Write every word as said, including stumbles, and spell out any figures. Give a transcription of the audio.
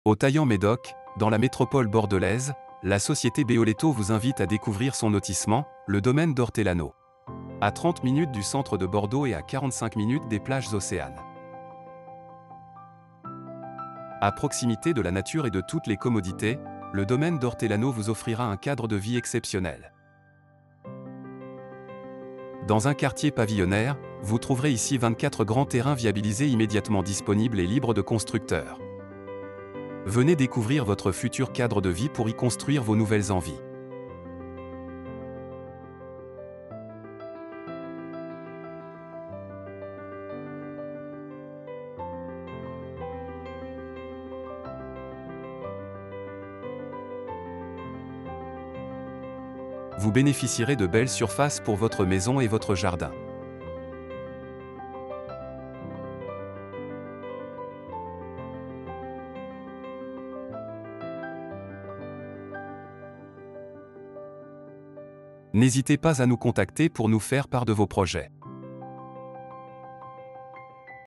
Au Taillan-Médoc, dans la métropole bordelaise, la société Beoletto vous invite à découvrir son lotissement, le domaine d'Ortellano. À trente minutes du centre de Bordeaux et à quarante-cinq minutes des plages Océanes. À proximité de la nature et de toutes les commodités, le domaine d'Ortellano vous offrira un cadre de vie exceptionnel. Dans un quartier pavillonnaire, vous trouverez ici vingt-quatre grands terrains viabilisés immédiatement disponibles et libres de constructeurs. Venez découvrir votre futur cadre de vie pour y construire vos nouvelles envies. Vous bénéficierez de belles surfaces pour votre maison et votre jardin. N'hésitez pas à nous contacter pour nous faire part de vos projets.